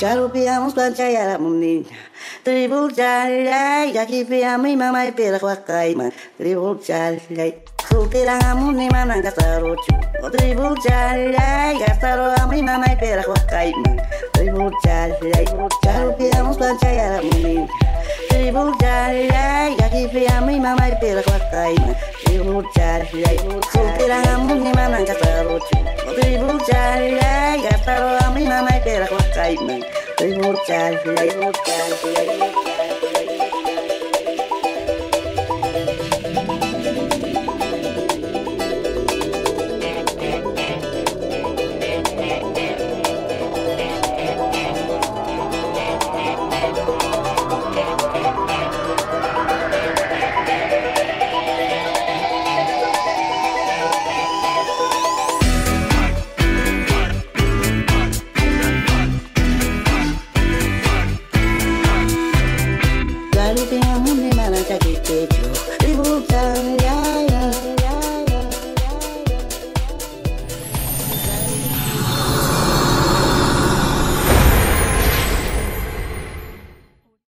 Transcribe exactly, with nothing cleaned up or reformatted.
Garupiamos pancaya muni. Tribul jalai, kaki piami mamai pera kwakai man. Tribul jalai, sultirang amuni manang kasarochu. Tribul jalai, kasaro ami mamai pera kwakai man. Tribul jalai, garupiamos pancaya muni. Tribul jalai, kaki piami mamai pera kwakai man. Tribul jalai, sultirang amuni manang kasarochu. Tribul jalai, kasaro ami mamai pera kwakai man. Tribul jalai, tribul jalai. Garupiamos